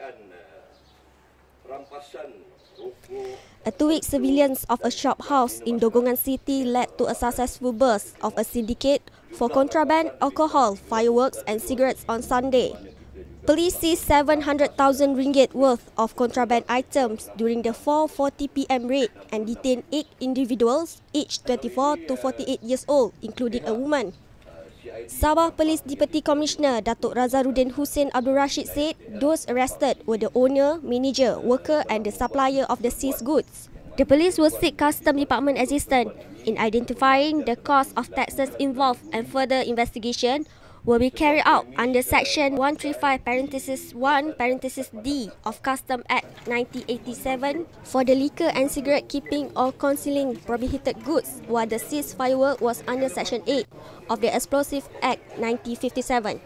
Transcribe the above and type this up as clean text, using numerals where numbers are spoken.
A 2-week surveillance of a shophouse in Donggongon City led to a successful burst of a syndicate for contraband, alcohol, fireworks and cigarettes on Sunday. Police seized 700,000 ringgit worth of contraband items during the 4:40 p.m. raid and detained 8 individuals aged 24 to 48 years old, including a woman. Sabah Police Deputy Commissioner Datuk Razarudin Hussein Abdul Rashid said those arrested were the owner, manager, worker and the supplier of the seized goods. The police will seek Custom Department assistance in identifying the cause of taxes involved, and further investigation will be carried out under Section 135(1)(d) of Custom Act 1987 for the liquor and cigarette keeping or concealing prohibited goods, while the seized firework was under Section 8 of the Explosive Act 1957.